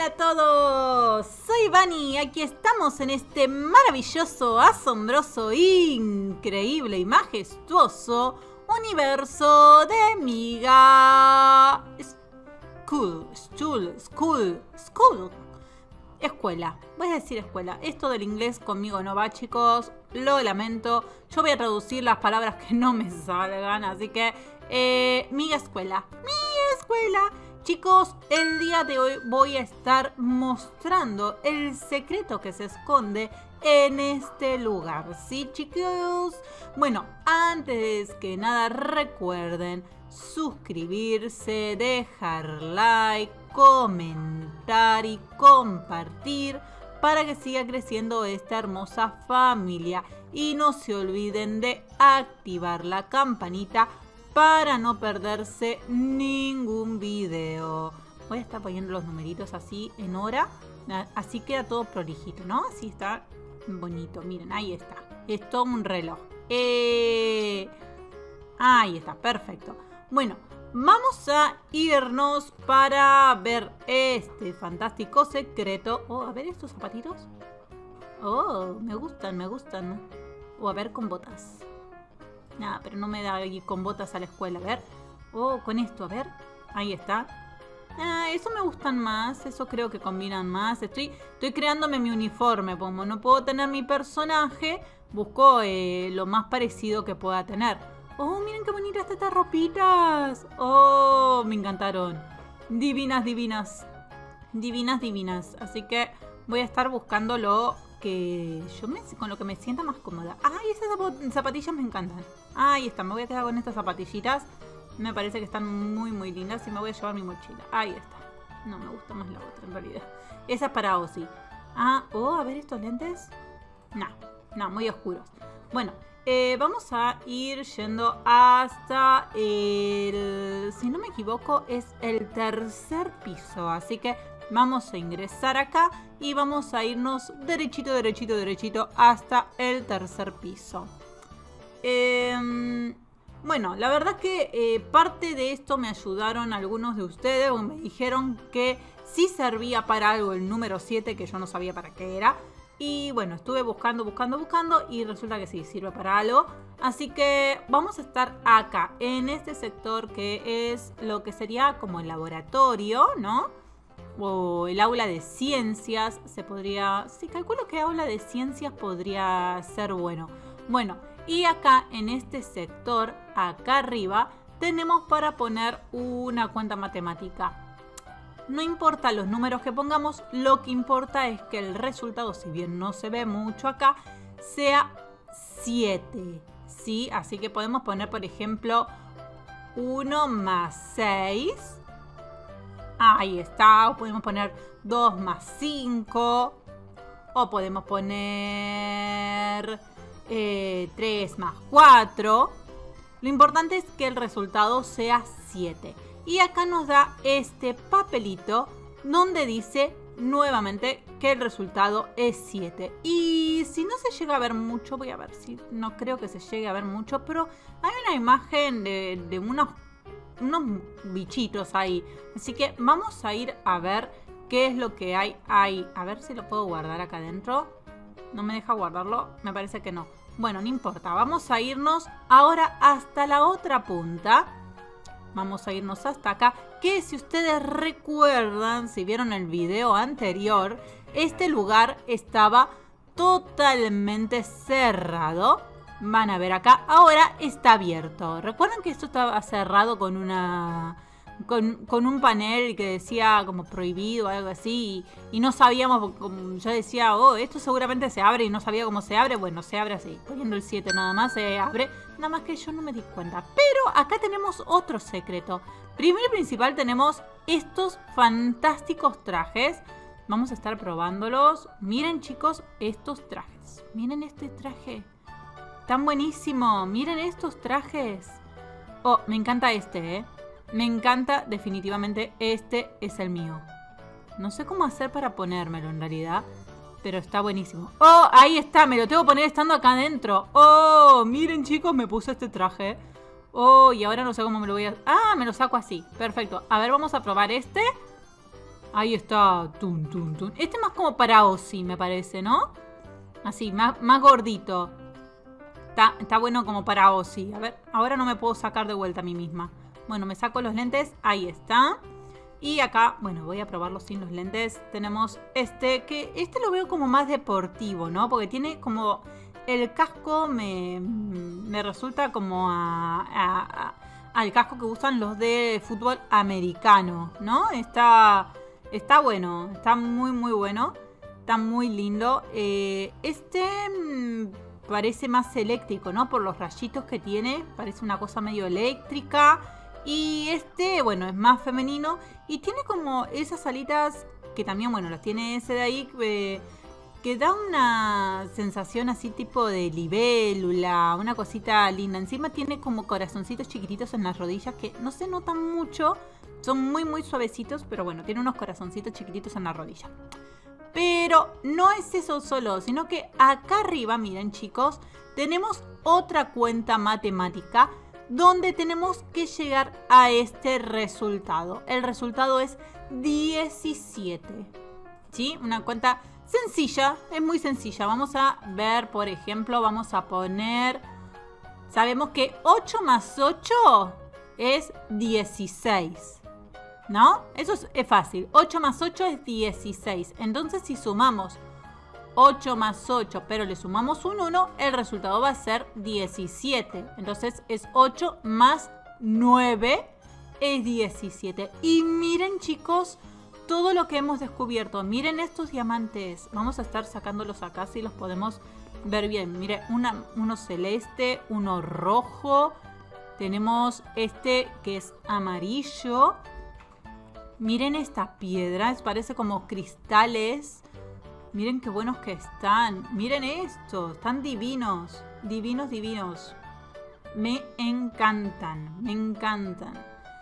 Hola a todos, soy Vani, aquí estamos en este maravilloso, asombroso, increíble y majestuoso universo de Miga School. Escuela, voy a decir escuela. Esto del inglés conmigo no va, chicos, lo lamento. Yo voy a traducir las palabras que no me salgan, así que Miga Escuela. Chicos, el día de hoy voy a estar mostrando el secreto que se esconde en este lugar. ¿Sí, chicos? Bueno, antes que nada recuerden suscribirse, dejar like, comentar y compartir para que siga creciendo esta hermosa familia. Y no se olviden de activar la campanita para no perderse ningún video. Voy a estar poniendo los numeritos así en hora. Así queda todo prolijito, ¿no? Así está bonito. Miren, ahí está. Es todo un reloj. Ahí está, perfecto. Bueno, vamos a irnos para ver este fantástico secreto. Oh, a ver estos zapatitos. Oh, me gustan. O a ver con botas. Nada, pero no me da ir con botas a la escuela. A ver. Oh, con esto, a ver. Ahí está. Eso me gustan más. Eso creo que combinan más. Estoy creándome mi uniforme. Como no puedo tener mi personaje, busco lo más parecido que pueda tener. Oh, miren qué bonitas estas ropitas. Oh, me encantaron. Divinas. Así que voy a estar buscando lo que con lo que me sienta más cómoda. Ay, esas zapatillas me encantan. Ahí está, me voy a quedar con estas zapatillitas. Me parece que están muy lindas y me voy a llevar mi mochila. Ahí está. No, me gusta más la otra en realidad. Esa es para Ozzy. A ver estos lentes. No, muy oscuros. Bueno, vamos a ir yendo hasta si no me equivoco, es el tercer piso. Así que vamos a ingresar acá y vamos a irnos derechito hasta el tercer piso. Bueno, la verdad que parte de esto me ayudaron algunos de ustedes. Me dijeron que sí servía para algo el número 7, que yo no sabía para qué era. Y bueno, estuve buscando y resulta que sí, sirve para algo. Así que vamos a estar acá, en este sector que es lo que sería como el laboratorio, ¿no? O el aula de ciencias, se podría... Sí, calculo que aula de ciencias podría ser bueno. Bueno, y acá en este sector, acá arriba, tenemos para poner una cuenta matemática. No importa los números que pongamos, lo que importa es que el resultado, si bien no se ve mucho acá, sea 7, ¿sí? Así que podemos poner, por ejemplo, 1 más 6. Ahí está. O podemos poner 2 más 5. O podemos poner 3 más 4. Lo importante es que el resultado sea 7. Y acá nos da este papelito donde dice nuevamente que el resultado es 7. Y si no se llega a ver mucho, voy a ver si no creo que se llegue a ver mucho, pero hay una imagen de unos bichitos ahí. Así que vamos a ir a ver qué es lo que hay ahí. A ver si lo puedo guardar acá adentro. No me deja guardarlo, me parece que no. Bueno, no importa, vamos a irnos ahora hasta la otra punta. Vamos a irnos hasta acá, que si ustedes recuerdan, si vieron el video anterior, este lugar estaba totalmente cerrado. Van a ver acá, ahora está abierto. ¿Recuerdan que esto estaba cerrado con con un panel que decía como prohibido o algo así? Y no sabíamos, yo decía, oh, esto seguramente se abre y no sabía cómo se abre. Bueno, se abre así, poniendo el 7 nada más se abre. Nada más que yo no me di cuenta. Pero acá tenemos otro secreto. Primero y principal tenemos estos fantásticos trajes. Vamos a estar probándolos. Miren, chicos, estos trajes. Miren este traje. Tan buenísimo. Miren estos trajes. Oh, me encanta este, ¿eh? Me encanta, definitivamente, este es el mío. No sé cómo hacer para ponérmelo en realidad, pero está buenísimo. ¡Oh! Ahí está, me lo tengo que poner estando acá adentro. ¡Oh! Miren, chicos, me puse este traje. ¡Oh! Y ahora no sé cómo me lo voy a... ¡Ah! Me lo saco así. Perfecto. A ver, vamos a probar este. Ahí está. Tun, tun, tun. Este más como para Ozzy, me parece, ¿no? Así, más gordito. Está bueno como para Ozzy. A ver, ahora no me puedo sacar de vuelta a mí misma. Bueno, me saco los lentes. Ahí está. Y acá, bueno, voy a probarlo sin los lentes. Tenemos este, que este lo veo como más deportivo, ¿no? Porque tiene como... El casco me resulta como al casco que usan los de fútbol americano, ¿no? Está bueno, está muy bueno. Está muy lindo. Parece más eléctrico, ¿no? Por los rayitos que tiene. Parece una cosa medio eléctrica. Y este, bueno, es más femenino. Y tiene como esas alitas que también, bueno, las tiene ese de ahí. Que da una sensación así tipo de libélula. Una cosita linda. Encima tiene como corazoncitos chiquititos en las rodillas que no se notan mucho. Son muy suavecitos. Pero bueno, tiene unos corazoncitos chiquititos en la rodilla. Pero no es eso solo, sino que acá arriba, miren chicos, tenemos otra cuenta matemática donde tenemos que llegar a este resultado. El resultado es 17. ¿Sí? Una cuenta sencilla, es muy sencilla. Vamos a ver, por ejemplo, vamos a poner... Sabemos que 8 más 8 es 16. ¿No? Eso es fácil. 8 más 8 es 16. Entonces, si sumamos 8 más 8, pero le sumamos un 1, el resultado va a ser 17. Entonces, es 8 más 9 es 17. Y miren, chicos, todo lo que hemos descubierto. Miren estos diamantes. Vamos a estar sacándolos acá si los podemos ver bien. Miren, uno celeste, uno rojo. Tenemos este que es amarillo. Miren esta piedra, parece como cristales. Miren qué buenos que están. Miren esto, están divinos. Divinos. Me encantan, me encantan.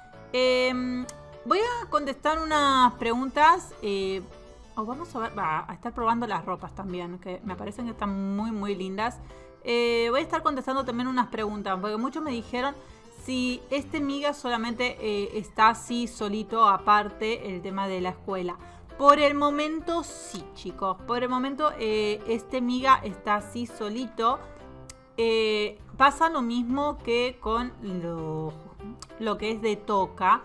Voy a contestar unas preguntas. Vamos a ver, a estar probando las ropas también, que me parecen que están muy lindas. Voy a estar contestando también unas preguntas, porque muchos me dijeron... Si este Miga solamente está así solito, aparte el tema de la escuela. Por el momento sí, chicos. Por el momento este Miga está así solito. Pasa lo mismo que con lo que es de Toca.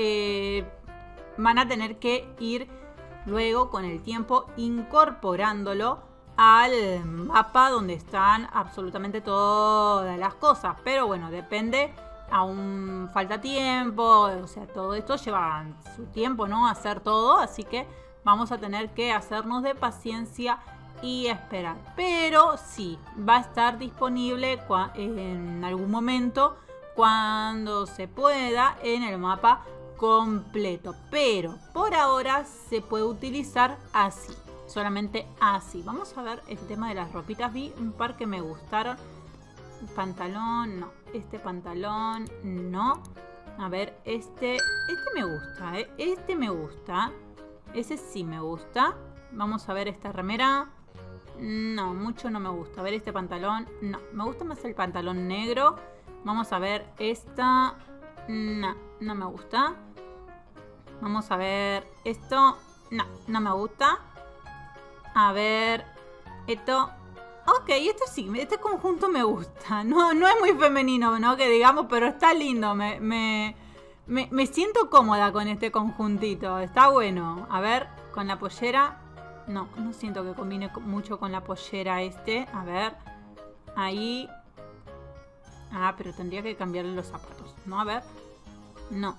Van a tener que ir luego con el tiempo incorporándolo al mapa donde están absolutamente todas las cosas. Pero bueno, depende... Aún falta tiempo, o sea, todo esto lleva su tiempo, ¿no? Hacer todo, así que vamos a tener que hacernos de paciencia y esperar. Pero sí, va a estar disponible en algún momento, cuando se pueda, en el mapa completo. Pero por ahora se puede utilizar así, solamente así. Vamos a ver el tema de las ropitas. Vi un par que me gustaron. Pantalón, no. Este pantalón, no. A ver, este me gusta, ¿eh? Este me gusta. Ese sí me gusta. Vamos a ver esta remera. No, mucho no me gusta. A ver este pantalón. No, me gusta más el pantalón negro. Vamos a ver esta. No, no me gusta. Vamos a ver esto. No, no me gusta. A ver, esto... Ok, esto sí, este conjunto me gusta. No es muy femenino, ¿no? Que digamos, pero está lindo. Me siento cómoda con este conjuntito. Está bueno. A ver, con la pollera. No siento que combine mucho con la pollera este. A ver. Ahí. Ah, pero tendría que cambiarle los zapatos, ¿no? A ver. No.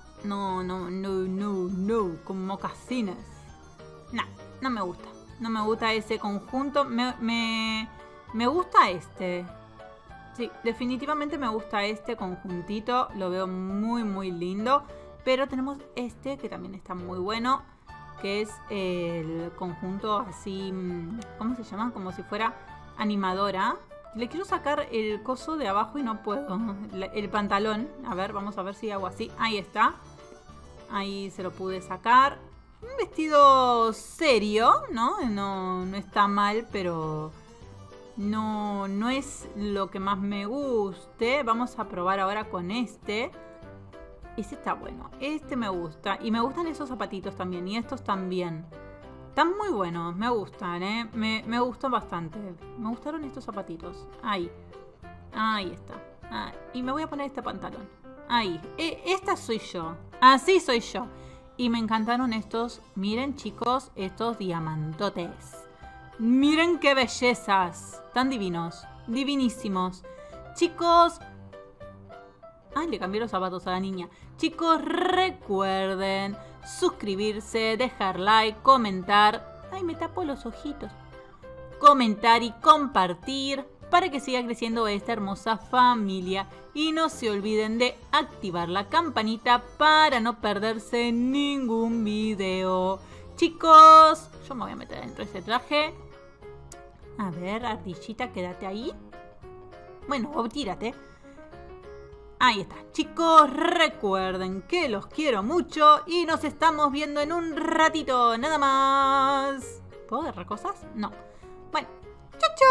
Con mocasines. No me gusta. No me gusta ese conjunto. Me gusta este. Sí, definitivamente me gusta este conjuntito. Lo veo muy lindo. Pero tenemos este que también está muy bueno. Que es el conjunto así... ¿Cómo se llama? Como si fuera animadora. Le quiero sacar el coso de abajo y no puedo. El pantalón. A ver, vamos a ver si hago así. Ahí está. Ahí se lo pude sacar. Un vestido serio, ¿no? No está mal, pero... No es lo que más me guste. Vamos a probar ahora con este. Ese está bueno. Este me gusta. Y me gustan esos zapatitos también. Y estos también. Están muy buenos. Me gustan, ¿eh? Me gustan bastante. Me gustaron estos zapatitos. Ahí. Ahí está. Ah, y me voy a poner este pantalón. Ahí. Esta soy yo. Así soy yo. Y me encantaron estos. Miren, chicos, estos diamantotes. Miren qué bellezas. Tan divinos. Divinísimos. Chicos. Ay, le cambié los zapatos a la niña. Chicos, recuerden suscribirse, dejar like, comentar. Ay, me tapo los ojitos. Comentar y compartir para que siga creciendo esta hermosa familia. Y no se olviden de activar la campanita para no perderse ningún video. Chicos, yo me voy a meter dentro de este traje. A ver, ardillita, quédate ahí. Bueno, tírate. Ahí está. Chicos, recuerden que los quiero mucho y nos estamos viendo en un ratito, nada más. ¿Puedo agarrar cosas? No. Bueno, chau, chau.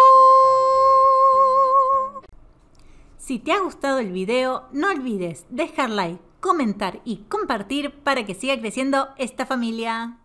Si te ha gustado el video, no olvides dejar like, comentar y compartir para que siga creciendo esta familia.